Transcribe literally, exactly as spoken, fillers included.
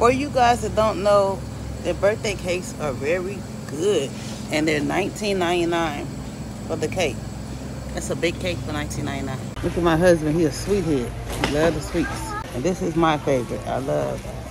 For you guys that don't know, the birthday cakes are very good. And they're nineteen ninety-nine for the cake. That's a big cake for nineteen ninety-nine. Look at my husband. He a sweethead. He loves the sweets. And this is my favorite. I love